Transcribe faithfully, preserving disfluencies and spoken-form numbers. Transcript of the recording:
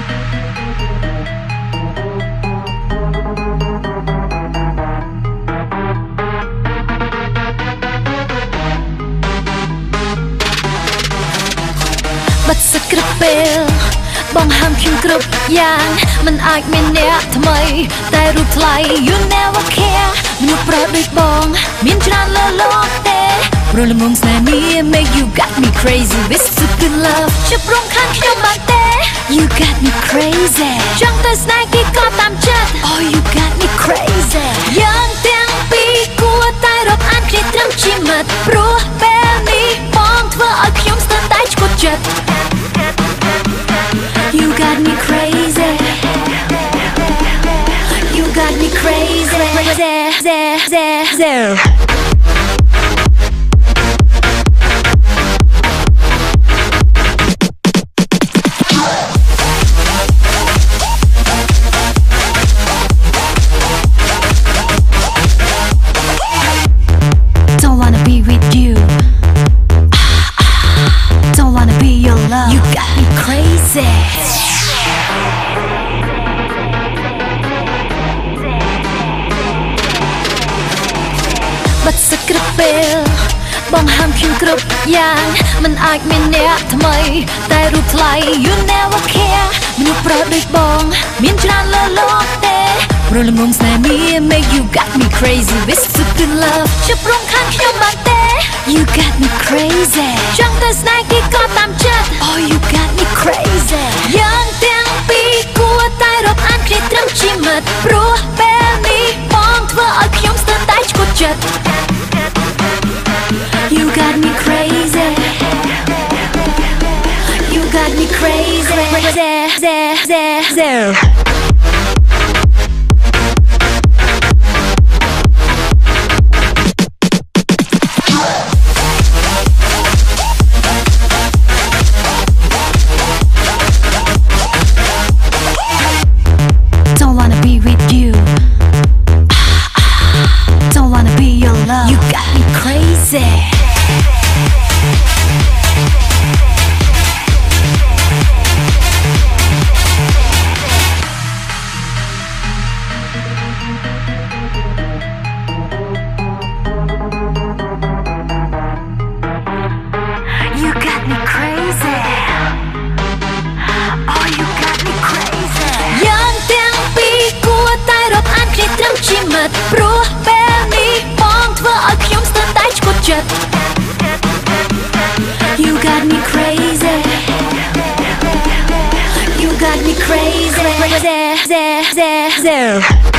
บัดสักกระเปลบองห้ามคิมกรุบยางมันอาจไม่เนี้ยทำไมแต่รูปไทย you never care มนุษย์โปรดด้วยบองมีนจานเลอโลเตโรลงงสนามี make you got me crazy with super love จะปรุงข้างขยมบางเต you got me crazy จังแต่สไนกี้ก็ตามจัด oh you got me crazy ยังเตียงปีกัวใต้รบอันคลิตรำชิมัดปรัวเบลนี้มองเธอเอาขยมสไตล์กดจัดYou got me crazy. You got me crazy. Don't wanna be with you. Don't wanna be your love. You got me crazy.บัดสักกระเปลบองห้ามคิมกรุบยางมันอาจไม่เนี้ยทำไมแต่รูปไทย you never care มนุษย์โปรดด้วยบองมีนจานเลอโลเตโรลงงสนามี make you got me crazy with super love จะปรุงข้างขยมบางเต you got me crazy จังแต่สไนกี้ก็ตามจัด oh you got me crazy ยังเตียงปีกัวใต้รบอันคลิตรำชิมัดปรัวเบลนี้มองเธอเอาขยมสไตล์กดจัดYou got me crazy. You got me crazy. Don't wanna be with you. Don't wanna be your love. You got me crazy. You got me crazy. Oh, you got me crazy. ยังเตียงปีกัวใต้รบอันคลิตรำชิมัดปรัวเบลนี้มองเธอเอาขยมสไตล์กดจัด You got me crazy. You got me crazy.